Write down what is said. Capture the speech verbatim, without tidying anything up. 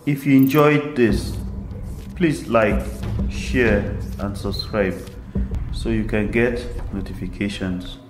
If you enjoyed this, please like, share and subscribe so you can get notifications.